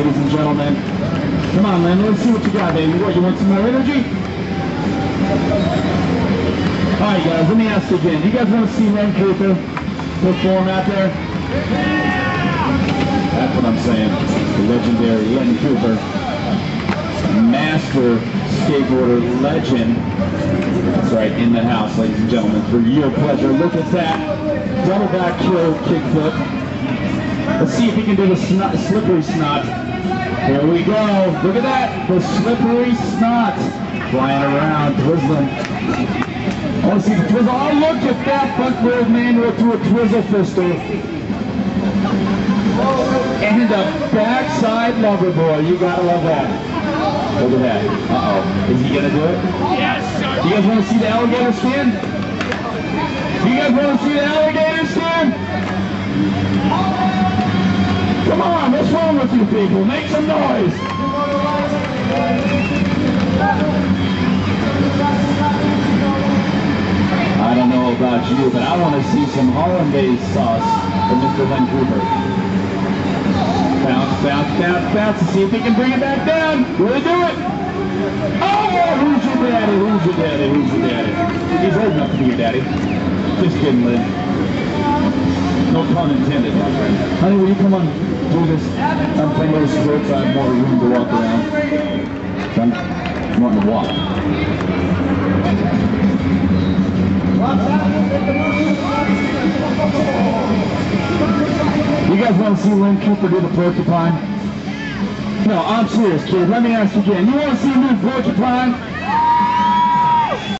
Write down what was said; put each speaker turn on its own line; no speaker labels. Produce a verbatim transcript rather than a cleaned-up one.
ladies and gentlemen. Come on, Lynn, let's see what you got, baby. What, you want some more energy? Alright, guys, let me ask you again. You guys want to see Lynn Cooper perform out there? That's what I'm saying. The legendary Lynn Cooper, master skateboarder legend. That's right, in the house, ladies and gentlemen, for your pleasure. Look at that. Double back kill kickflip. Let's see if he can do the snot, slippery snot. Here we go. Look at that. The slippery snot. Flying around, twizzling. I want to see the twizzle. Oh, look at that front forward manual to a twizzle fister. And a backside lover boy. You gotta love that. Look at that. Uh-oh. Is he gonna do it?
Yes, sir.
You guys want to see the alligator skin? You guys want to see the alligator skin? Come on, what's wrong with you people? Make some noise. I don't know about you, but I want to see some hollandaise sauce from Mister Lynn Cooper. Bounce, bounce, bounce, bounce, and see if he can bring it back down. Will he do it? Oh, who's your daddy? Who's your daddy? Who's your daddy? He's old enough to be your daddy. Just kidding, Lynn. No pun intended, my friend. Honey, will you come on, do this? I'm playing those strokes. I have more room to walk around. So I'm wanting to walk. You guys want to see Lynn Cooper do the porcupine? No, I'm serious, kid. Let me ask you again. You want to see him do the porcupine?